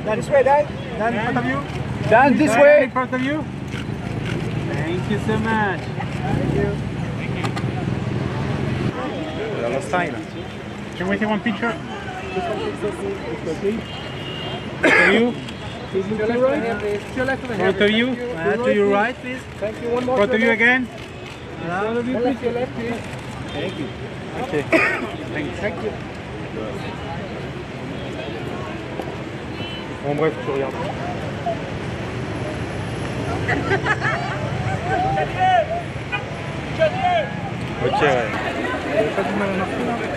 Dan, this way, Dan. Dan, in front of you. Dan, this way. In front of you. Thank you so much. Thank you. Dallo style. Can we take one picture? For you. Front of you. To your right, please. Thank you. One more. Front of you again. Front of you, please. Your left, please. Thank you. Okay. Thank you. Bon bref, tu regardes. Ok, ouais. Pas du mal à marquer là.